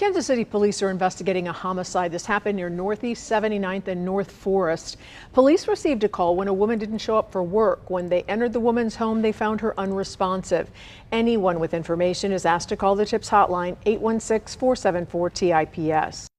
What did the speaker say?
Kansas City police are investigating a homicide. This happened near Northeast 79th and North Forest. Police received a call when a woman didn't show up for work. When they entered the woman's home, they found her unresponsive. Anyone with information is asked to call the TIPS hotline 816-474-TIPS.